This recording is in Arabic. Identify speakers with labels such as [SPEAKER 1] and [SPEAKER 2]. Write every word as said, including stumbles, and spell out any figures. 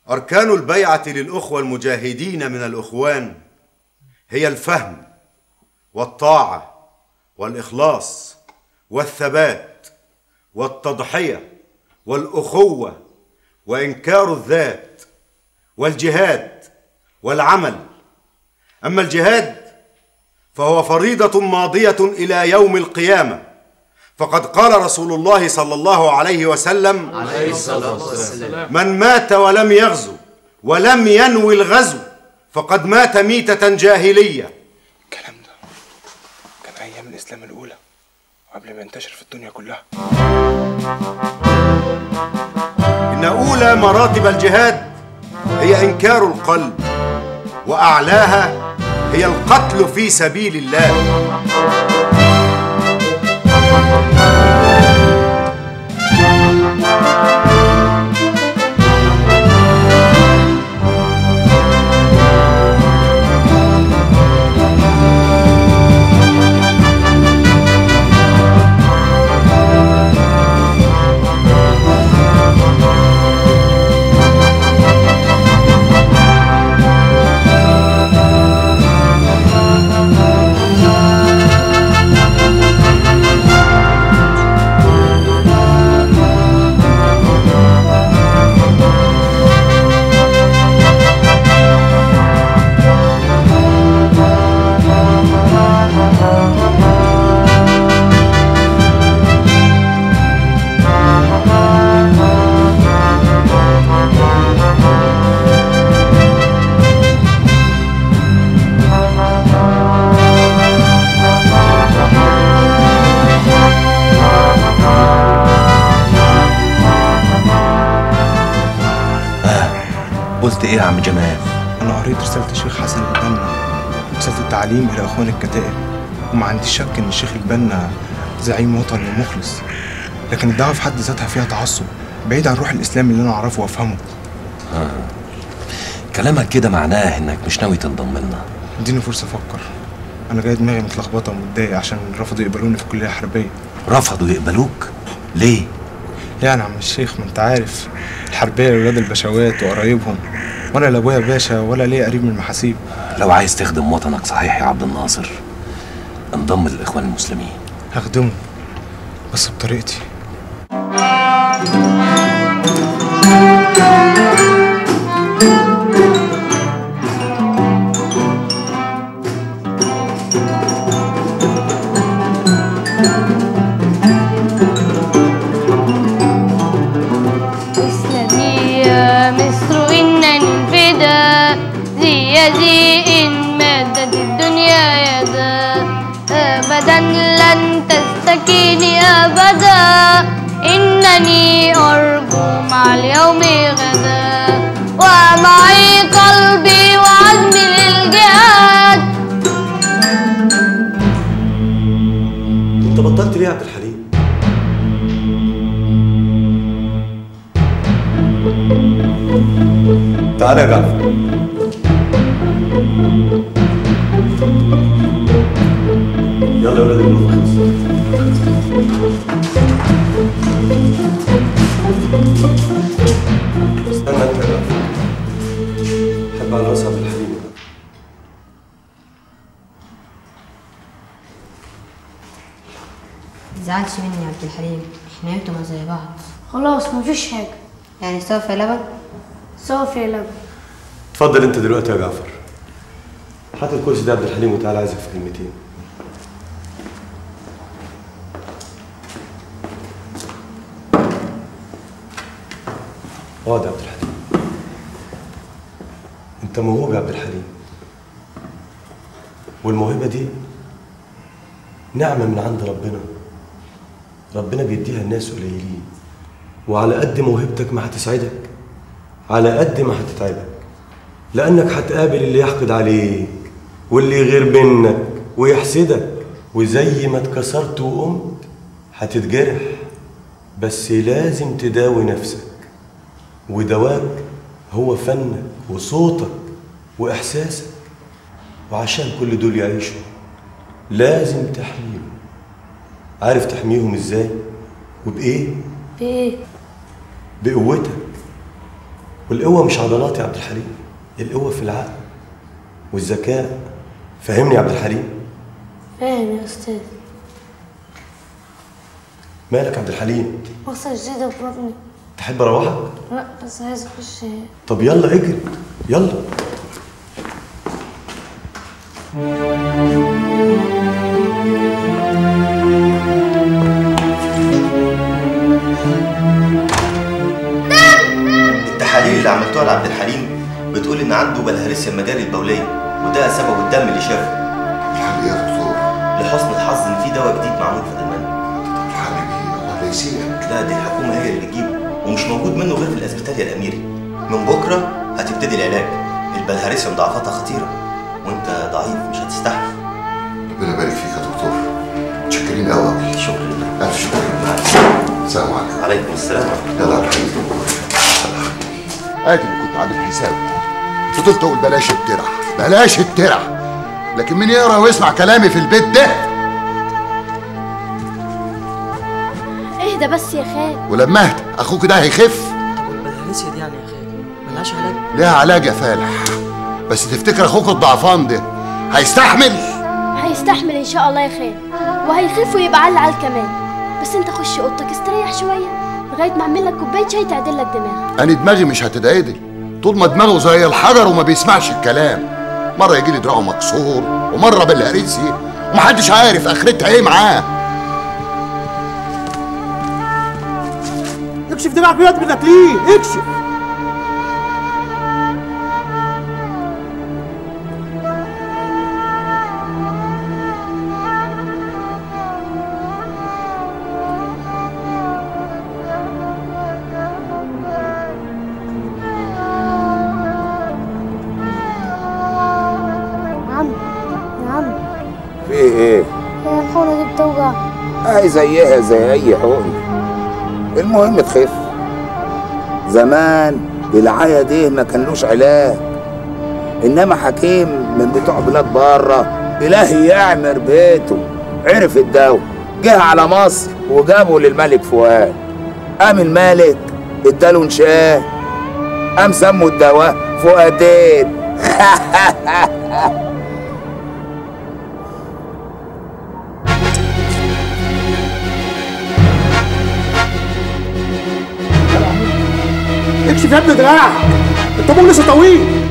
[SPEAKER 1] أركان البيعة للأخوة المجاهدين من الأخوان هي الفهم والطاعة والإخلاص والثبات والتضحية والأخوة وإنكار الذات والجهاد والعمل. أما الجهاد فهو فريضة ماضية إلى يوم القيامة، فقد قال رسول الله صلى الله عليه وسلم
[SPEAKER 2] عليه الصلاة والسلام:
[SPEAKER 1] من مات ولم يغزو ولم ينوي الغزو فقد مات ميتة جاهلية.
[SPEAKER 3] الكلام ده كان أيام الإسلام الأولى وقبل ما ينتشر في الدنيا كلها.
[SPEAKER 1] إن أولى مراتب الجهاد هي إنكار القلب، وأعلاها هي القتل في سبيل الله.
[SPEAKER 4] قلت ايه يا عم جمال؟
[SPEAKER 3] انا قريت رساله الشيخ حسن البنا، رساله التعليم الى اخوان الكتائب، وما عنديش شك ان الشيخ البنا زعيم وطني ومخلص، لكن الدعوه في حد ذاتها فيها تعصب بعيد عن روح الاسلام اللي انا اعرفه وافهمه.
[SPEAKER 4] آه. كلامك كده معناه انك مش ناوي تنضم لنا.
[SPEAKER 3] اديني فرصه افكر، انا جاي دماغي متلخبطه ومتضايق عشان رفضوا يقبلوني في الكليه الحربيه.
[SPEAKER 4] رفضوا يقبلوك؟ ليه؟
[SPEAKER 3] ليه يا عم الشيخ؟ ما انت عارف الحربيه لولاد البشوات وقرايبهم، وانا لا ابويا باشا ولا ليا قريب من المحاسيب.
[SPEAKER 4] لو عايز تخدم وطنك صحيح يا عبد الناصر انضم للاخوان المسلمين.
[SPEAKER 3] هخدمه بس بطريقتي.
[SPEAKER 5] إن مادت الدنيا يدا أبدا لن تستكيني أبدا، إنني أرجو مع اليوم غدا ومعي قلبي وعزمي للجهاد.
[SPEAKER 6] أنت بطلت ليه يا عبد الحليم؟ تعالى يا جعفر. يلا يا ولاد المنوفة خلص. استنى انت يا جعفر. حب على راس عبد الحليم.
[SPEAKER 7] متزعلش مني يا عبد الحليم، احنا انتوا زي بعض.
[SPEAKER 5] خلاص مفيش حاجة.
[SPEAKER 7] يعني صافي يا لبن؟
[SPEAKER 5] صافي يا لبن.
[SPEAKER 6] اتفضل انت دلوقتي يا جعفر. هات الكرسي ده يا عبد الحليم وتعالى عايزك في كلمتين. اقعد يا عبد الحليم. انت موهوب يا عبد الحليم، والموهبه دي نعمه من عند ربنا، ربنا بيديها الناس قليلين، وعلى قد موهبتك ما هتسعدك على قد ما هتتعبك، لانك هتقابل اللي يحقد عليك واللي يغير منك ويحسدك، وزي ما اتكسرت وقمت هتتجرح، بس لازم تداوي نفسك، ودواك هو فنك وصوتك وإحساسك، وعشان كل دول يعيشوا لازم تحميهم. عارف تحميهم ازاي وبإيه؟
[SPEAKER 5] بإيه؟
[SPEAKER 6] بقوتك. والقوة مش عضلات يا عبد الحليم، القوة في العقل والذكاء. فهمني يا عبد الحليم؟
[SPEAKER 5] فاهم يا أستاذ.
[SPEAKER 6] مالك يا عبد الحليم؟
[SPEAKER 5] وصل جديدة في بطني.
[SPEAKER 6] تحب اروحك؟
[SPEAKER 5] لا بس عايز أخش.
[SPEAKER 6] طب يلا اجري يلا.
[SPEAKER 8] التحاليل اللي عملتوها لعبد الحليم بتقول ان عنده بلهارسيا المجاري البوليه، وده سبب الدم اللي شافه.
[SPEAKER 9] الحل ايه يا دكتور؟
[SPEAKER 8] لحسن الحظ ان في دواء جديد معمول في المانيا.
[SPEAKER 9] الحل ايه؟ الله لا يسيئك.
[SPEAKER 8] لا دي الحكومه هي اللي بتجيبه، ومش موجود منه غير في الاسبيتاليا الاميري. من بكره هتبتدي العلاج. البلهارسيا مضاعفاتها خطيره وانت ضعيف مش هتستحمل.
[SPEAKER 9] ربنا يبارك فيك يا دكتور. متشكرين قوي قوي.
[SPEAKER 8] شكرا لله.
[SPEAKER 9] الف شكر. مع السلامه. السلام عليكم.
[SPEAKER 8] وعليكم السلام.
[SPEAKER 9] يلا يا حبيبي. ادي اللي كنت عامل حسابه. فضلت اقول بلاش الترع بلاش الترع، لكن مين يقرا ويسمع كلامي في البيت ده؟
[SPEAKER 5] اهدى بس يا خال.
[SPEAKER 9] ولما اهدى اخوك ده هيخف.
[SPEAKER 2] طب والبلهارسيا دي يعني يا خال ملهاش علاج؟
[SPEAKER 9] ليها علاج يا فالح، بس تفتكر اخوك الضعفان ده هيستحمل؟
[SPEAKER 5] هيستحمل ان شاء الله يا خال، وهيخف ويبقى على العال كمان. بس انت خش اوضتك استريح شويه لغايه ما اعمل لك كوبايه شاي تعدل لك دماغك.
[SPEAKER 9] انا دماغي مش هتتعدل طول ما دماغه زي الحجر وما بيسمعش الكلام. مره يجي لي دراعه مكسور ومره بالهريسي ومحدش عارف اخرتها ايه معاه.
[SPEAKER 10] اكشف دماغك بيد بدك ليه؟ اكشف.
[SPEAKER 11] في ايه؟
[SPEAKER 5] هي الحونة دي بتوجع.
[SPEAKER 11] اهي زيها زي اي حقن، المهم تخف. زمان بالعيا دي ما كانلوش علاج، انما حكيم من بتوع بلاد بره الهي يعمر بيته عرف الدواء، جه على مصر وجابه للملك فؤاد. قام الملك اداله انشاه، قام سموا الدواء فؤادين.
[SPEAKER 10] اكشف يا ابني دراعك، الطابور لسه طويل.